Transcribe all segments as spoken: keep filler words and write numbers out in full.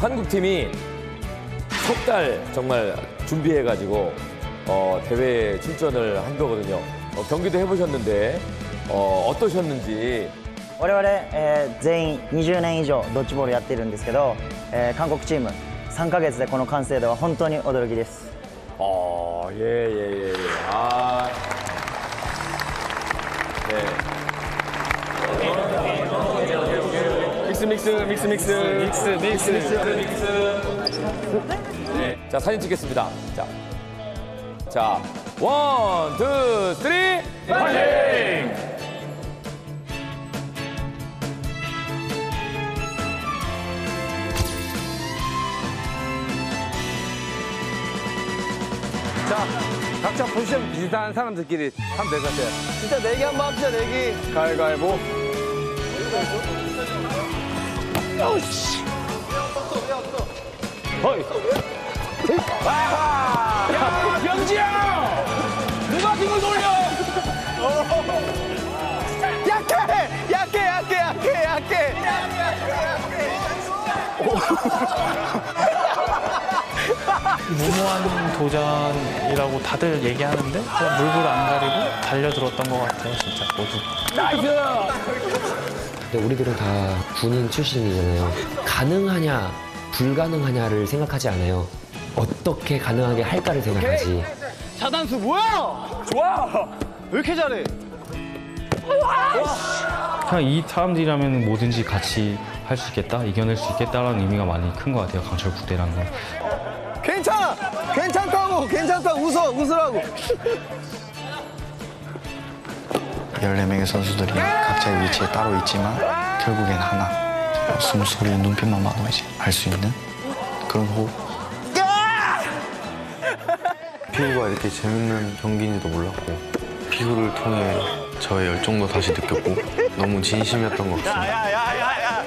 한국 팀이 석 달 정말 준비해가지고 어, 대회에 출전을 한 거거든요. 어, 경기도 해보셨는데 어, 어떠셨는지. 我々、えー全員にじゅうねん以上ドッジボールやってるんですけど、えー韓国チームさんかげつでこの完成度は本当に驚きです。 어, 예, 예, 예, 예. 아. 네. 믹스, 믹스, 믹스, 믹스. 믹스, 믹스, 믹스, 믹스. 네. 자, 사진 찍겠습니다. 자. 자, 원, 투, 쓰리, 파이팅! 자, 각자 포지션 비슷한 사람들끼리 하면 될 것 같아요. 진짜 내기 한번 합시다, 내기. 가위가위보. 어우씨. 어이. 아! 야, 병지야! 누가 등을 돌려? 약해! 약해, 약해, 약해, 약해! 무모한 도전이라고 다들 얘기하는데 그냥 물불 안 가리고 달려들었던 것 같아요, 진짜 모두. 근데 우리들은 다 군인 출신이잖아요. 가능하냐, 불가능하냐를 생각하지 않아요. 어떻게 가능하게 할까를 생각하지. 차단수 뭐야? 좋아! 왜 이렇게 잘해? 그냥 이 사람들이라면 뭐든지 같이 할 수 있겠다, 이겨낼 수 있겠다라는 의미가 많이 큰 것 같아요, 강철 국대라는 건. 괜찮아! 괜찮다고! 괜찮다고! 웃어! 웃으라고! 열네 명의 선수들이 각자의 위치에 따로 있지만 결국엔 하나. 숨소리, 눈빛만 봐도 이제 알 수 있는 그런 호흡. 피구가 이렇게 재밌는 경기인지도 몰랐고 피구를 통해 저의 열정도 다시 느꼈고 너무 진심이었던 것 같습니다. 야야야야야!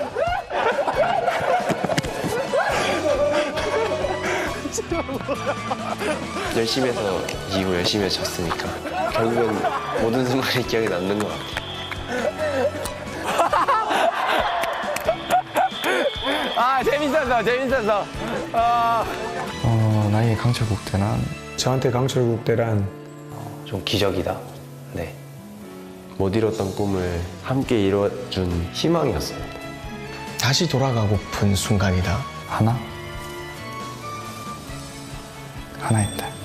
열심히 해서 이기고 열심히 해서 졌으니까 결국은 모든 순간이 기억에 남는 것 같아요. 아, 재밌었어, 재밌었어. 아. 어, 나에게 강철 국대란 저한테 강철 국대란 좀 기적이다. 네. 못 이뤘던 꿈을 함께 이뤄준 희망이었습니다. 다시 돌아가고픈 순간이다. 하나? 하나입니다.